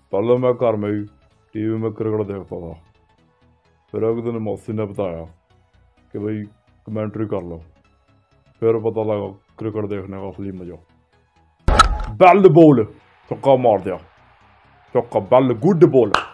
पहले मैं घर में ही टीवी में क्रिकेट देखता था। फिर एक दिन मौसी ने बताया कि भाई कमेंट्री कर लो। फिर पता लगा क्रिकेट देखने का असली मजा। बैल बॉल, छक्का मार दिया, चौका, बैल गुड बॉल।